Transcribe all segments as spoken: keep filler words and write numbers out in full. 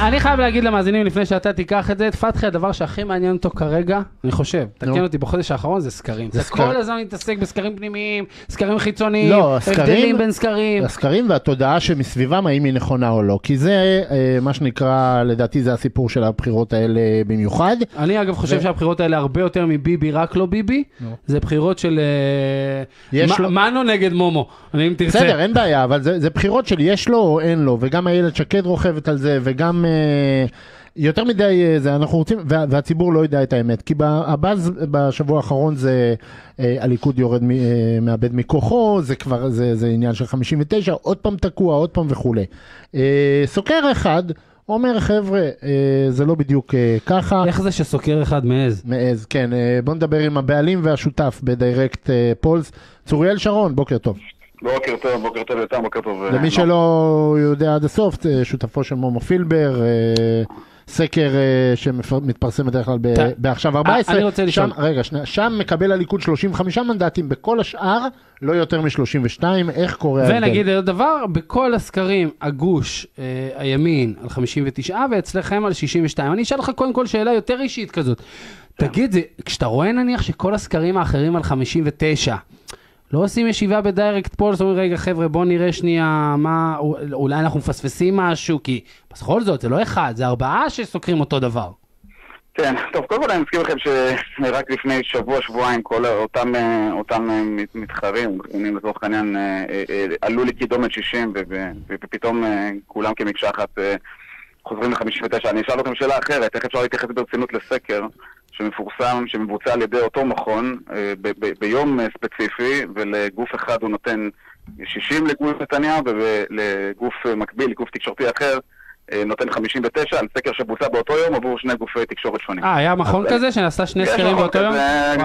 אני חייב להגיד למאזינים לפני שאתה תיקח את זה, פתחי, הדבר שהכי מעניין אותו כרגע, אני חושב, תקן אותי בחודש האחרון, זה סקרים. זה כל הזמן מתעסק בסקרים פנימיים, סקרים חיצוניים, הבדלים בין סקרים. הסקרים והתודעה שמסביבם, האם היא נכונה או לא, כי זה מה שנקרא, לדעתי זה הסיפור של הבחירות האלה במיוחד. אני אגב חושב שהבחירות האלה הרבה יותר מביבי, רק לא ביבי, זה בחירות של מנו נגד מומו. בסדר, אין בעיה, אבל זה בחירות של יש לו או אין לו, וגם הילד שקד רוכבת על זה, וגם יותר מדי זה, אנחנו רוצים, והציבור לא יודע את האמת, כי הבאז בשבוע האחרון זה, הליכוד יורד, מאבד מכוחו, זה כבר, זה עניין של חמישים ותשע, עוד פעם תקוע, עוד פעם וכו'. סוקר אחד, אומר חבר'ה, זה לא בדיוק ככה. איך זה שסוקר אחד מעז? מעז, כן. בוא נדבר עם הבעלים והשותף בדיירקט פולס. צוריאל שרון, בוקר טוב. בוקר טוב, בוקר טוב יותר, בוקר טוב. למי שלא יודע עד הסוף, שותפו של מומו פילבר, סקר שמתפרסם בדרך כלל בעכשיו ארבע עשרה. אני רוצה לשאול. רגע, שם מקבל הליכוד שלושים וחמישה מנדטים, בכל השאר לא יותר מ-שלושים ושתיים, איך קורה ההבדל? ונגיד עוד דבר, בכל הסקרים, הגוש, הימין על חמישים ותשע, ואצלכם על שישים ושתיים. אני אשאל לך קודם כל שאלה יותר אישית כזאת. תגיד, כשאתה רואה נניח שכל הסקרים האחרים על חמישים ותשע, לא עושים ישיבה בדיירקט פולס, אומרים רגע חבר'ה בוא נראה שנייה מה, אולי אנחנו מפספסים משהו, כי בכל זאת זה לא אחד, זה ארבעה שסוקרים אותו דבר. כן, טוב, קודם כל אני מסכים לכם שרק לפני שבוע, שבועיים, כל אותם, אותם מתחרים, לצורך העניין, עלו לקידומת שישים, ופתאום כולם כמקשה אחת חוזרים ל-חמישים ותשע. אני אשאל לכם שאלה אחרת, איך אפשר להתייחס ברצינות לסקר שמפורסם, שמבוצע על ידי אותו מכון ב- ב- ביום ספציפי, ולגוף אחד הוא נותן שישים לגוף נתניהו, ולגוף מקביל, גוף תקשורתי אחר, נותן חמישים ותשע, על סקר שבוצע באותו יום עבור שני גופי תקשורת שונים. אה, היה מכון כזה שנעשה שני סקרים באותו יום?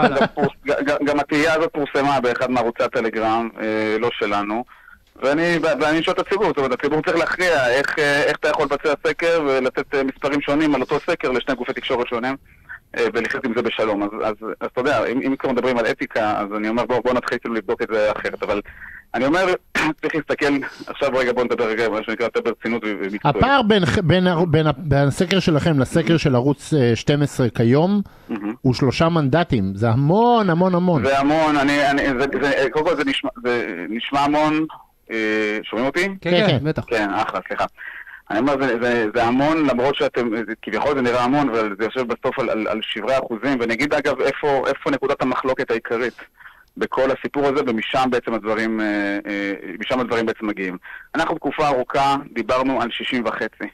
גם התהייה הזאת פורסמה באחד מערוצי הטלגרם, לא שלנו, ואני שואל את הציבור, זאת אומרת, הציבור צריך להכריע איך אתה יכול לבצע סקר ולתת מספרים שונים על אותו סקר לשני גופי תקשורת שונים. ולחיות עם זה בשלום. אז, אז, אז אתה יודע, אם, אם כבר מדברים על אתיקה, אז אני אומר, בוא, בוא נתחיל כאילו לבדוק את זה אחרת. אבל אני אומר, צריך להסתכל, עכשיו רגע בוא נדבר רגע, מה שנקרא יותר ברצינות ומקצועית. הפער בין, בין, בין, בין הסקר שלכם לסקר של ערוץ שתים עשרה כיום, הוא שלושה מנדטים. זה המון, המון, המון. זה המון, אני, אני, זה, זה, קודם כל זה נשמע, זה נשמע המון, אה, שומעים אותי? כן, כן, כן, בטח. כן, אחלה, סליחה. אני אומר, זה, זה, זה המון, למרות שאתם, כביכול זה נראה המון, אבל זה יושב בסוף על, על, על שברי אחוזים, ונגיד אגב, איפה, איפה נקודת המחלוקת העיקרית בכל הסיפור הזה, ומשם בעצם הדברים, משם הדברים בעצם מגיעים. אנחנו תקופה ארוכה דיברנו על שישים וחצי,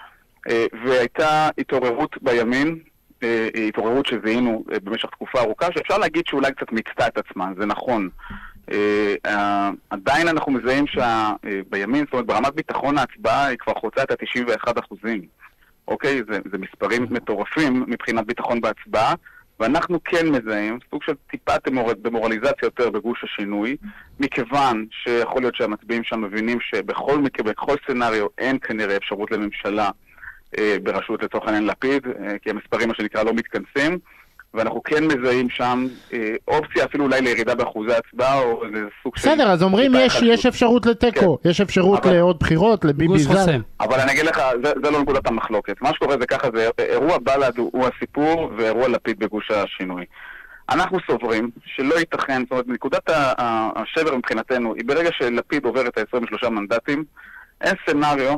והייתה התעוררות בימין, התעוררות שזיהינו במשך תקופה ארוכה, שאפשר להגיד שאולי קצת מיצתה את עצמה, זה נכון. Uh, uh, עדיין אנחנו מזהים שבימין, uh, זאת אומרת ברמת ביטחון ההצבעה היא כבר חוצה את ה-תשעים ואחד אחוזים. אוקיי? זה, זה מספרים מטורפים מבחינת ביטחון בהצבעה, ואנחנו כן מזהים סוג של טיפה במורליזציה יותר בגוש השינוי, מכיוון שיכול להיות שהמצביעים שם מבינים שבכל מקרה, בכל סצנריו אין כנראה אפשרות לממשלה uh, בראשות לצורך העניין לפיד, uh, כי המספרים מה שנקרא לא מתכנסים, ואנחנו כן מזהים שם אה, אופציה אפילו אולי לירידה באחוזי הצבעה או איזה סוג של... בסדר, אז אומרים יש, יש אפשרות לטקו, כן. יש אפשרות אבל... לעוד בחירות, לביבי זל. אבל אני אגיד לך, זה, זה לא נקודת המחלוקת. מה שקורה זה ככה, זה אירוע בל"ד הוא, הוא הסיפור ואירוע לפיד בגוש השינוי. אנחנו סוברים שלא ייתכן, זאת אומרת, נקודת השבר מבחינתנו היא ברגע שלפיד עובר את ה-עשרים ושלושה מנדטים, אין סצנריו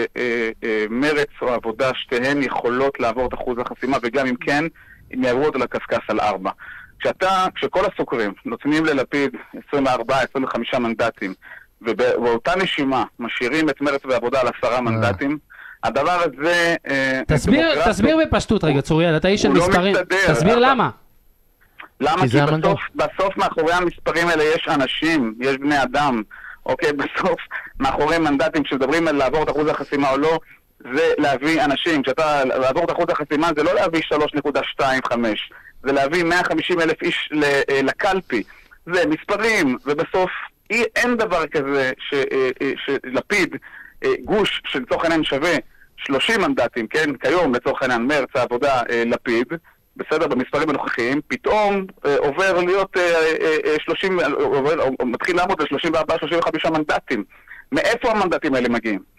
שמרץ או עבודה שתיהן יכולות לעבור את אחוז החסימה, וגם אם כן, הם יעברו אותו לקסקס על ארבע. כשאתה, כשכל הסוקרים נותנים ללפיד עשרים וארבעה עשרים וחמישה מנדטים, ובאותה נשימה משאירים את מרץ ועבודה על עשרה מנדטים, הדבר הזה... תסביר, תסביר בפשטות רגע, צוריאל, אתה איש של מספרים. תסביר למה. למה? כי בסוף, בסוף מאחורי המספרים האלה יש אנשים, יש בני אדם. אוקיי, בסוף מאחורי מנדטים שמדברים על לעבור את אחוז החסימה או לא, זה להביא אנשים. כשאתה לעבור את אחוז החסימה זה לא להביא שלוש נקודה שתיים חמש, זה להביא מאה וחמישים אלף איש לקלפי. זה מספרים, ובסוף אין דבר כזה שלפיד, גוש שלצורך העניין שווה שלושים מנדטים, כן, כיום לצורך העניין מרץ העבודה לפיד, בסדר, במספרים הנוכחיים, פתאום אה, עובר להיות אה, אה, שלושים, עובר, מתחיל לעמוד ל-שלושים וארבעה שלושים וחמישה מנדטים. מאיפה המנדטים האלה מגיעים?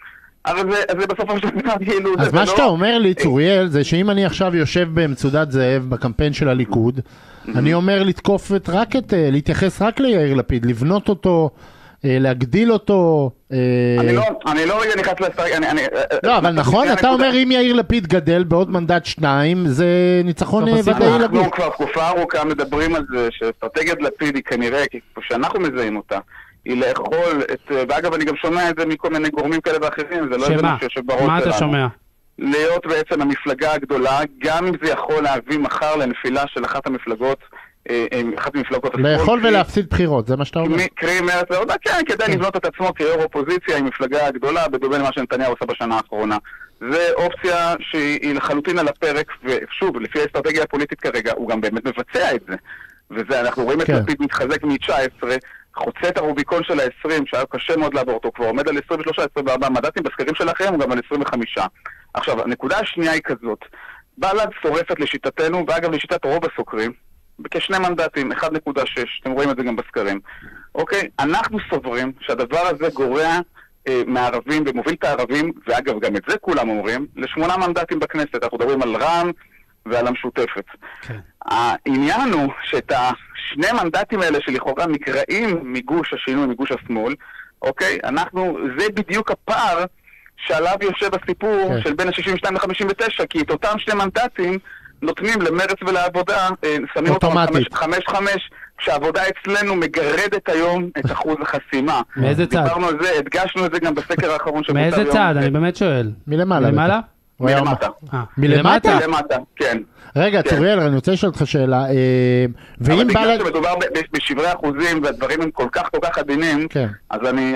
אבל זה, זה בסופו של דבר כאילו... אז מה שאתה אומר לי, צוריאל, זה שאם אני עכשיו יושב במצודת זאב בקמפיין של הליכוד, אני אומר לתקוף רק את, להתייחס רק ליאיר לפיד, לבנות אותו, להגדיל אותו. אני לא, אני לא רגע נכנס להסתרק, אני... לא, אבל נכון, אתה אומר אם יאיר לפיד גדל בעוד מנדט שניים, זה ניצחון ודאי לגוף. אנחנו כבר תקופה ארוכה מדברים על זה, שאסטרטגיית לפיד היא כנראה, כמו שאנחנו מזהים אותה, היא לאכול את, ואגב אני גם שומע את זה מכל מיני גורמים כאלה ואחרים, זה לא איזה משהו שיושב בראש שלנו. מה אתה שומע? להיות בעצם המפלגה הגדולה, גם אם זה יכול להביא מחר לנפילה של אחת המפלגות, אחת המפלגות... לאכול ולהפסיד בחירות, זה מה שאתה אומר. קרי מרץ ועודה, כן, כדי לבנות את עצמו כיו"ר אופוזיציה עם מפלגה הגדולה, בדומה למה שנתניהו עושה בשנה האחרונה. זה אופציה שהיא לחלוטין על הפרק, ושוב, לפי האסטרטגיה הפוליטית כרגע, הוא גם באמת מבצע את זה. וזה, אנחנו רואים את לפיד מתחזק מ-תשע עשרה, חוצה את הרוביקון של ה-עשרים, שהיה קשה מאוד לעבור אותו, כבר עומד על עשרים ושלוש עשרים וארבע מנדטים, בסקרים שלכם הוא גם על עשרים וחמישה. עכשיו, הנקודה השנייה היא כזאת, בל"ד שורפת לשיטתנו, ואגב לשיטת רוב הסוקרים, כשני מנדטים, אחד נקודה שש, אתם רואים את זה גם בסקרים. אוקיי? אנחנו סוברים שהדבר הזה גורע אה, מהערבים ומוביל את הערבים, ואגב גם את זה כולם אומרים, לשמונה מנדטים בכנסת, אנחנו מדברים על רע"מ ועל המשותפת. כן. העניין הוא שאת השני מנדטים האלה שלכאורה נקראים מגוש השינוי, מגוש השמאל, אוקיי? אנחנו, זה בדיוק הפער שעליו יושב הסיפור כן. של בין ה-שישים ושתיים ל-חמישים ותשע, כי את אותם שני מנדטים נותנים למרץ ולעבודה, שמים אותם חמש חמש, כשהעבודה אצלנו מגרדת היום את אחוז החסימה. מאיזה צד? דיברנו על זה, הדגשנו את זה גם בסקר האחרון שבוצע היום. מאיזה צד? אני באמת שואל. מלמעלה. מלמעלה? מלמטה. מלמטה? מלמטה, כן. רגע, צוריאל, אני רוצה לשאול אותך שאלה. אבל בגלל שמדובר בשברי אחוזים והדברים הם כל כך כל כך עדינים, אז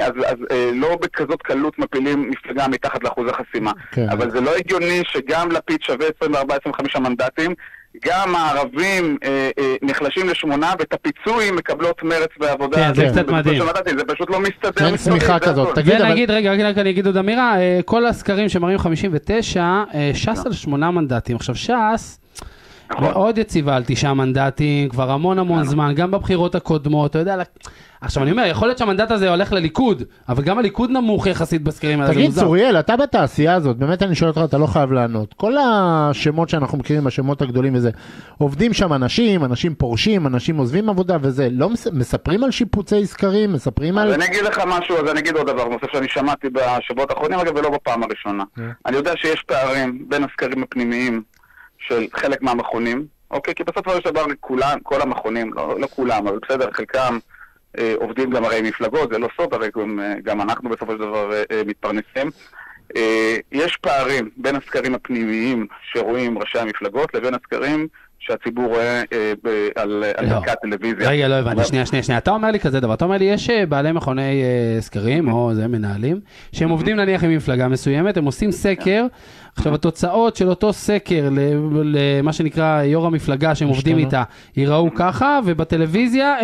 לא בכזאת קלות מפילים מפלגה מתחת לאחוז החסימה. אבל זה לא הגיוני שגם לפיד שווה עשרים וארבע עשרים וחמש מנדטים, גם הערבים נחלשים לשמונה, ואת הפיצוי מקבלות מרץ ועבודה. כן, זה קצת מדהים. זה פשוט לא מסתדר. אין צמיחה כזאת. ונגיד, רגע, רגע, אני אגיד עוד אמירה, כל הסקרים שמראים חמישים ותשע, ש"ס על שמונה מנדטים. עכשיו, ש"ס מאוד יציבה על תשעה מנדטים, כבר המון המון זמן, גם בבחירות הקודמות, אתה יודע, עכשיו אני אומר, יכול להיות שהמנדט הזה הולך לליכוד, אבל גם הליכוד נמוך יחסית בסקרים. תגיד צוריאל, אתה בתעשייה הזאת, באמת אני שואל אותך, אתה לא חייב לענות. כל השמות שאנחנו מכירים, השמות הגדולים וזה, עובדים שם אנשים, אנשים פורשים, אנשים עוזבים עבודה וזה, לא מספרים על שיפוצי סקרים, מספרים על... אז אני אגיד לך משהו, אז אני אגיד עוד דבר, נוסף שאני שמעתי בשבועות האחרונים, אגב, ולא בפעם הראשונה. אני יודע שיש פערים בין הסקרים הפנימיים של חלק מהמכונים, אוקיי? כי בסופו של דבר כולם, כל המכונים, לא, לא כולם, אבל בסדר, חלקם אה, עובדים גם הרי מפלגות, זה לא סוד, הרי גם, גם אנחנו בסופו של דבר אה, מתפרנסים. אה, יש פערים בין הסקרים הפנימיים שרואים ראשי המפלגות, לבין הסקרים שהציבור רואה אה, ב, על ערכת טלוויזיה. רגע, לא הבנתי, שנייה, שנייה, שנייה. אתה אומר לי כזה דבר, אתה אומר לי, יש בעלי מכוני אה, סקרים, או זה מנהלים, שהם עובדים נניח עם מפלגה מסוימת, הם עושים סקר, עכשיו התוצאות של אותו סקר, למה שנקרא יו"ר המפלגה שהם עובדים איתה, ייראו ככה, ובטלוויזיה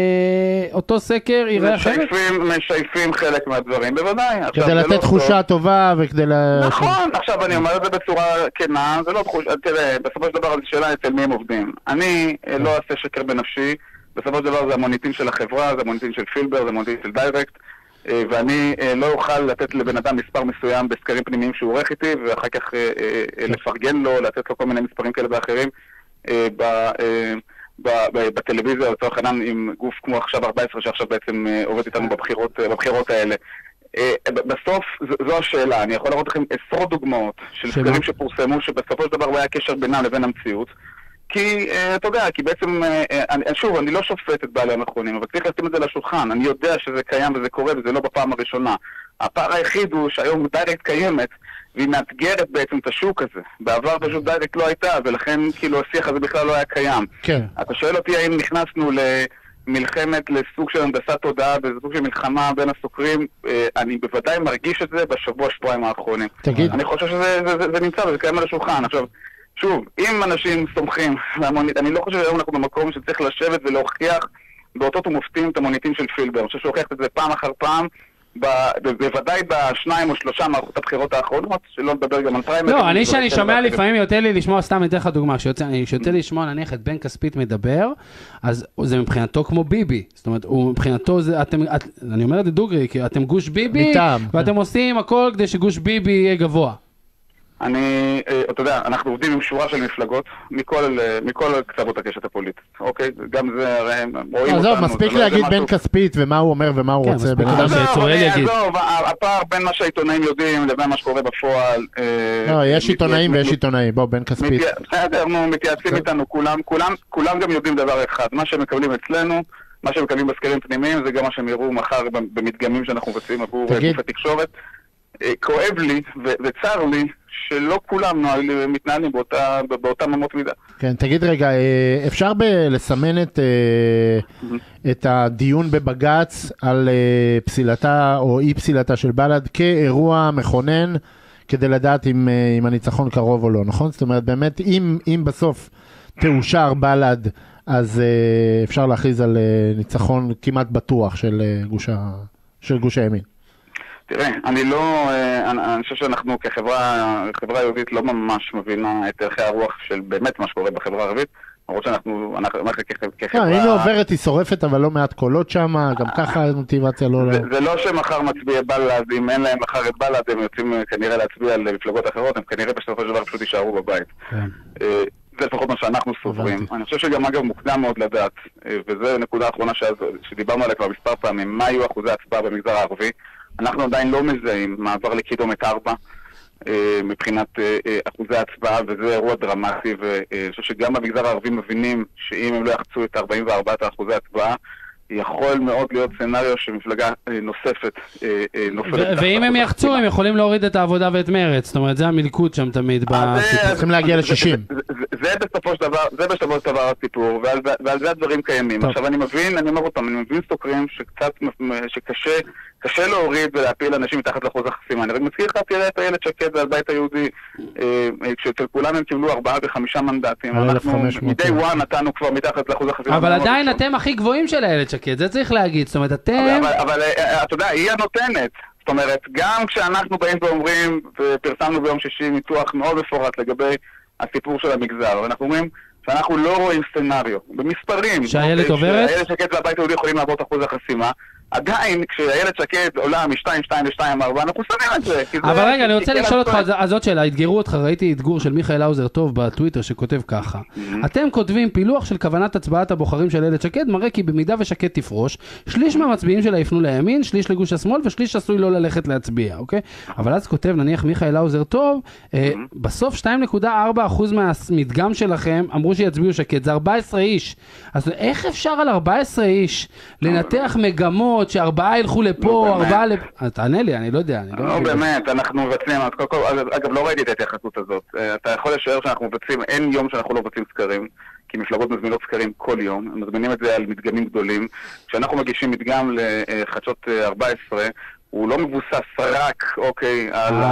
אותו סקר ייראה אחרת? משייפים חלק מהדברים, בוודאי. כדי לתת תחושה טובה וכדי... נכון, עכשיו אני אומר את זה בצורה כנה, זה לא תחושה, תראה, בסופו של דבר זו שאלה אצל מי הם עובדים. אני לא אעשה שקר בנפשי, בסופו של דבר זה המוניטין של החברה, זה המוניטין של פילבר, זה המוניטין של דיירקט, ואני לא אוכל לתת לבן אדם מספר מסוים בסקרים פנימיים שהוא עורך איתי, ואחר כך לפרגן לו, לתת לו כל מיני מספרים כאלה ואחרים בטלוויזיה, לצורך העניין עם גוף כמו עכשיו ארבע עשרה שעכשיו בעצם עובד איתנו בבחירות האלה. בסוף זו השאלה, אני יכול לראות לכם עשרות דוגמאות של סקרים שפורסמו שבסופו של דבר לא היה קשר בינם לבין המציאות, כי, אתה יודע, כי בעצם, שוב, אני לא שופט את בעלי המכונים, אבל צריך לשים את זה לשולחן. אני יודע שזה קיים וזה קורה, וזה לא בפעם הראשונה. הפער היחיד הוא שהיום דיירקט קיימת, והיא מאתגרת בעצם את השוק הזה. בעבר פשוט דיירקט לא הייתה, ולכן כאילו השיח הזה בכלל לא היה קיים. כן. אתה שואל אותי האם נכנסנו למלחמת, לסוג של הנדסת תודעה, וזה סוג של מלחמה בין הסוקרים, אני בוודאי מרגיש את זה בשבוע, שבועיים האחרונים. תגיד. אני חושב שזה זה, זה, זה נמצא וזה קיים על השולחן. עכשיו, שוב, אם אנשים סומכים למוניט, אני לא חושב שהיום אנחנו במקום שצריך לשבת ולהוכיח באותות ומופתים את המוניטין של פילבר. אני חושב שהוכיח את זה פעם אחר פעם, בוודאי בשניים או שלושה מערכות הבחירות האחרונות, שלא לדבר גם על פריימריז. לא, אני שאני שומע לפעמים יותר לי לשמוע, סתם אתן לך דוגמה, שיוצא לי לשמוע נניח את בן כספית מדבר, אז זה מבחינתו כמו ביבי, זאת אומרת, מבחינתו זה, אני אומר את זה דוגרי, כי אתם גוש ביבי, ואתם עושים הכל כדי שגוש ביבי יהיה גבוה. אני, אתה יודע, אנחנו עובדים עם שורה של מפלגות, מכל, מכל קצוות הקשת הפוליטית, אוקיי? גם זה, הרי הם רואים אותנו. עזוב, מספיק להגיד בן כספית ומה הוא אומר ומה הוא רוצה. עזוב, הפער בין מה שהעיתונאים יודעים לבין מה שקורה בפועל. לא, יש עיתונאים ויש עיתונאים, בוא, בן כספית. בסדר, נו, מתייעצים איתנו, כולם, כולם, כולם גם יודעים דבר אחד, מה שהם מקבלים אצלנו, מה שהם מקבלים בסקרים פנימיים, זה גם מה שהם יראו מחר במדגמים שאנחנו מבצעים עבור גוף התקשורת. כואב לי וצר לי שלא כולם מתנהלים באותה, באותה ממות מידה. כן, תגיד רגע, אפשר לסמן את, את הדיון בבגץ על פסילתה או אי פסילתה של בל"ד כאירוע מכונן כדי לדעת אם, אם הניצחון קרוב או לא, נכון? זאת אומרת, באמת, אם, אם בסוף תאושר בל"ד, אז אפשר להכריז על ניצחון כמעט בטוח של גוש, של גוש הימין. תראה, אני לא, אני, אני חושב שאנחנו כחברה, חברה יהודית לא ממש מבינה את ערכי הרוח של באמת מה שקורה בחברה הערבית, למרות שאנחנו, אנחנו, אנחנו כחברה... הנה עוברת, היא שורפת, אבל לא מעט קולות שם, גם ככה המוטיבציה לא... זה, זה לא שמחר מצביעי בל"ד, אם אין להם מחר את בל"ד, הם יוצאים כנראה להצביע על מפלגות אחרות, הם כנראה בסופו של דבר פשוט יישארו בבית. זה לפחות מה שאנחנו סוברים. אני חושב שגם אגב מוקדם מאוד לדעת, וזו נקודה האחרונה שדיברנו עליה כבר מספר פעמים, מה יהיו אחוזי ההצבעה במגזר הערבי. אנחנו עדיין לא מזהים מעבר לקידומת ארבע מבחינת אחוזי ההצבעה, וזה אירוע דרמטי, ואני חושב שגם במגזר הערבי מבינים שאם הם לא יחצו את ארבעים וארבעה אחוזי ההצבעה, יכול מאוד להיות סצנריו שמפלגה נוספת נופלת. ואם הם יחצו, הם יכולים להוריד את העבודה ואת מרץ, זאת אומרת, זה המלכוד שם תמיד. צריכים להגיע ל-שישים. זה בסופו של דבר, זה בסופו של דבר הסיפור, ועל זה הדברים קיימים. עכשיו אני מבין, אני אומר אותם, אני מבין סוקרים שקצת, שקשה, קשה להוריד ולהפיל אנשים מתחת לאחוז החסימה. אני רק מזכיר לך, תראה את איילת שקד ועל בית היהודי, כשאצל כולם הם קיבלו ארבעה וחמישה מנדטים. אנחנו מדי וואן נתנו כבר מתחת לאחוז החסימה. אבל עדיין אתם הכי גבוהים של איילת שקד, זה צריך להגיד, זאת אומרת, אתם... אבל אתה יודע, היא הנותנת. זאת אומרת, גם כשאנחנו באים ואומרים, ופרסמנו ביום שישי ניתוח מאוד מפורט לגבי הסיפור של המגזר, ואנחנו אומרים שאנחנו לא רואים סצנריו, במספרים. שהילד עוברת? שהילד שקד והבית היהודי יכולים לעבור את אחוז החסימה, עדיין כשהילד שקד עולה מ-שתיים שתיים ל-שתיים ארבע, אנחנו שמים את זה. אבל רגע, אני רוצה לשאול אותך, אז זאת שאלה, התגרו אותך, ראיתי התגור של מיכאל האוזר טוב בטוויטר שכותב ככה. אתם כותבים פילוח של כוונת הצבעת הבוחרים של ילד שקד, מראה כי במידה ושקד תפרוש, שליש מהמצביעים שלה יפנו לימין, שליש לגוש השמאל, ושליש עשוי לא ללכת להצביע, אוקיי? אבל אז כותב, נניח מיכאל האוזר טוב, בסוף שתיים נקודה ארבע אחוז מהמדגם שלכם אמרו שיצביעו שקד, זה ארבעה עשר איש. אז איך אפשר על ארבעה עשר איש לנתח מגמות שארבעה ילכו לפה, ארבעה לפה... תענה לי, אני לא יודע. לא, באמת, אנחנו מבצעים, אגב, לא ראיתי את ההתייחסות הזאת. אתה יכול לשער שאנחנו מבצעים, אין יום שאנחנו לא מבצעים סקרים, כי מפלגות מזמינות סקרים כל יום, הם מזמינים את זה על מדגמים גדולים. כשאנחנו מגישים מדגם לחדשות ארבע עשרה, הוא לא מבוסס רק, אוקיי,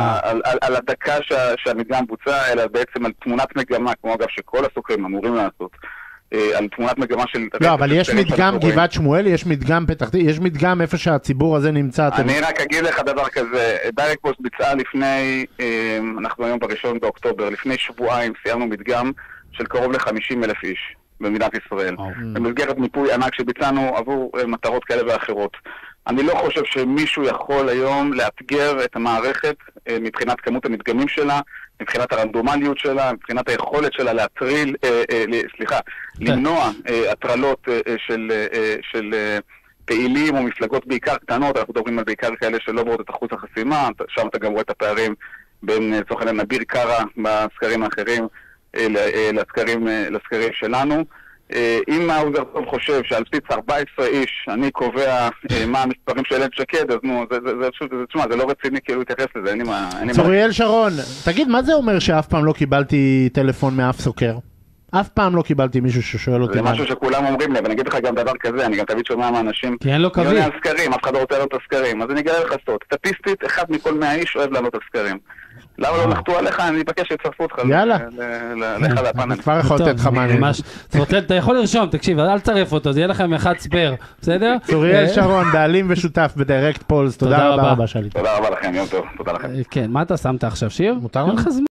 על הדקה שהמדגם בוצע, אלא בעצם על תמונת מגמה, כמו אגב שכל הסוקרים אמורים לעשות. על תמונת מגמה של... לא, אבל יש מדגם גבעת שמואל, יש מדגם פתח תקווה, יש מדגם איפה שהציבור הזה נמצא. אני רק אגיד לך דבר כזה, דיירקט פוסט ביצעה לפני, אנחנו היום בראשון באוקטובר, לפני שבועיים סיימנו מדגם של קרוב ל-חמישים אלף איש במדינת ישראל. במסגרת מיפוי ענק שביצענו עבור מטרות כאלה ואחרות. אני לא חושב שמישהו יכול היום לאתגר את המערכת מבחינת כמות המדגמים שלה, מבחינת הרנדומליות שלה, מבחינת היכולת שלה להטריל, אה, אה, סליחה, למנוע אה, הטרלות אה, של, אה, של אה, פעילים או מפלגות בעיקר קטנות, אנחנו מדברים על בעיקר כאלה שלא עוברות את אחוז החסימה, שם אתה גם רואה את הפערים בין לצורך העניין אביר קארה בסקרים האחרים אה, לסקרים, אה, לסקרים שלנו. אם האוזר טוב חושב שעל בסיס ארבע עשרה איש אני קובע מה המספרים של ילד שקד, אז נו, זה לא רציני כאילו להתייחס לזה, אין לי מה... צוריאל שרון, תגיד, מה זה אומר שאף פעם לא קיבלתי טלפון מאף סוקר? אף פעם לא קיבלתי מישהו ששואל אותי. זה משהו שכולם אומרים לי, ואני אגיד לך גם דבר כזה, אני גם תמיד שומע מהאנשים, כי אין לו קווים. הסקרים, אף אחד לא רוצה לענות את הסקרים, אז אני אגלה לך סוד, סטטיסטית, אחד מכל מאה איש אוהב לענות את הסקרים. למה לא נחתו עליך, אני אבקש שיצרפו אותך. יאללה. לך לפאנל. אני כבר יכול לתת לך מעניין. אתה יכול לרשום, תקשיב, אל תצרף אותו, זה יהיה לכם אחד ספר, בסדר? צוריאל שרון, בעלים ושותף בדירקט פולס, תודה רבה רבה שלי. תודה רבה לכם, יום טוב, תודה לכם. כן, מה אתה שמת עכשיו, שיר? מותר לנו?